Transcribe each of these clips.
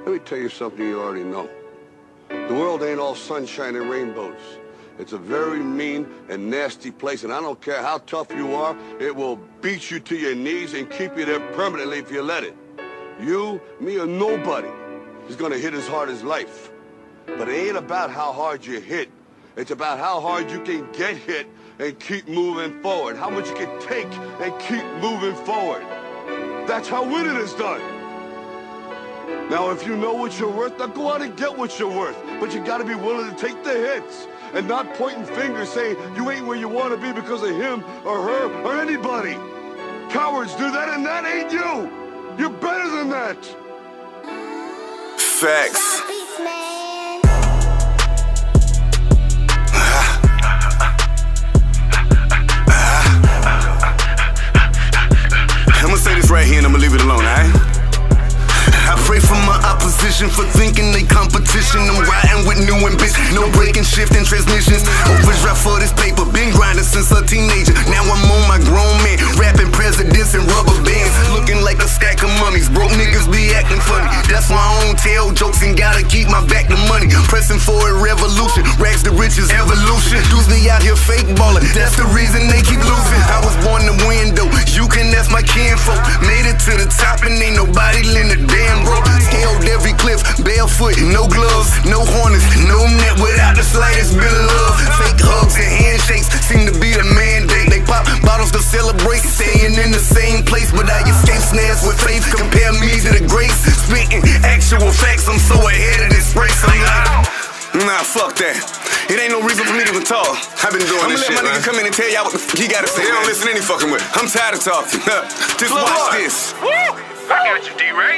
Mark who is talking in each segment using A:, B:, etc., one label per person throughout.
A: Let me tell you something you already know. The world ain't all sunshine and rainbows. It's a very mean and nasty place, and I don't care how tough you are, it will beat you to your knees and keep you there permanently if you let it. You, me, or nobody is gonna hit as hard as life. But it ain't about how hard you hit. It's about how hard you can get hit and keep moving forward. How much you can take and keep moving forward. That's how winning is done. Now, if you know what you're worth, now go out and get what you're worth. But you gotta be willing to take the hits and not pointing fingers saying you ain't where you wanna be because of him or her or anybody. Cowards do that, and that ain't you. You're better than that.
B: Facts. I'ma say this right here and I'ma leave it alone, alright? I pray for my opposition for thinking they competition. I'm riding with new ambition, no breaking, shifting transmissions. Overdrive for this paper, been grinding since a teenager. Now I'm on my grown man, rapping presidents and rubber bands, looking like a stack of mummies. Broke niggas be acting funny, that's why I don't tell jokes and gotta keep my back to money. Pressing for a revolution, rags to riches, evolution. Dudes be out here fake ballin', that's the reason they keep losing. I was born to win though, you can ask my kinfolk. Made it to the top and ain't nobody in the damn rope. Scaled every cliff, barefoot, no gloves, no harness, no net without the slightest bit of love. Fake hugs and handshakes seem to be the mandate. They pop bottles to celebrate, staying in the same place, but I escape snares with faith. Compare me to the greats, spitting actual facts. I'm so ahead of this race. I'm like, nah, fuck that. It ain't no reason for me to even talk. I've been doing this shit, man. I'ma let my nigga come in and tell y'all what the he gotta say. They don't listen any fucking way. I'm tired of talking. Just watch this.
C: Woo! I got you, D-Ray.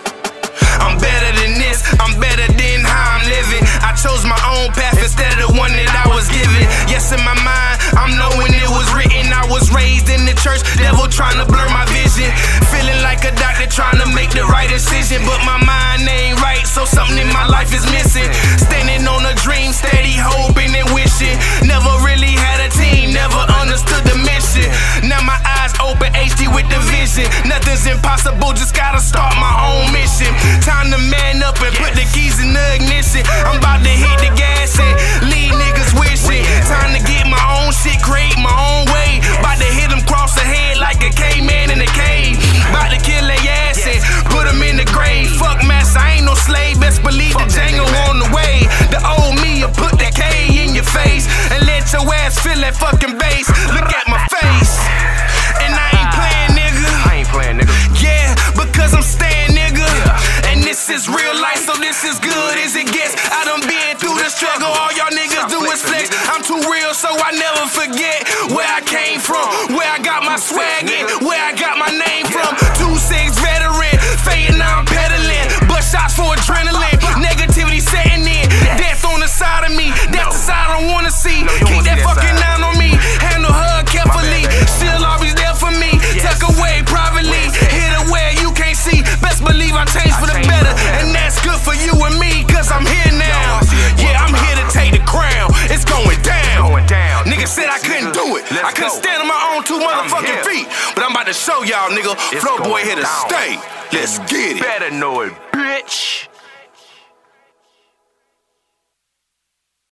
D: I'm better than this, I'm better than how I'm living. I chose my own path instead of the one that I was given. Yes, in my mind, I'm knowing it was written. I was raised in the church, devil trying to blur my vision. Feeling like a doctor trying to make the right decision, but my mind ain't right, so something in my life is missing. Standing on a dream, steady hoping and wishing. Never really had a team, never understood the mission. Now my eyes open, HD with the vision. Nothing's impossible, just gotta start my own mission. Time to man up and put the keys in the ignition. I'm about to hit the gas and leave niggas wishing. Time to get my own shit, create my own way. About to hit them cross the head like a caveman in a cave. About to kill their ass and put them in the grave. Fuck mess, I ain't no slave, best believe the Django on the way. The old me will put that K in your face and let your ass feel that fucking bass. Look at my face, and I ain't playing, nigga.
C: I ain't playing, nigga.
D: Yeah, because I'm staying, nigga. And this is real life, so this is good as it gets. I done been through the struggle, all y'all niggas do is flex. I'm too real, so I never forget where I came from, where I got my swag in, where I got my name from. 2-6 veteran, fading, now I'm pedaling. Butt shots for adrenaline, negativity setting in. Death on the side of me, that's the side I don't wanna see. Keep that fucking 9 on me, handle her carefully. She'll always there for me, tuck away privately. Hit her where you can't see, best believe I changed for the better. And that's good for you and me, cause I'm here now. Yeah, I'm here to take the crown, it's going down. Nigga said I couldn't do it, I couldn't stand on my own 2 motherfucking feet. But I'm about to show y'all, nigga, Flow Boy here to stay. Let's get it.
C: Better know it, bitch.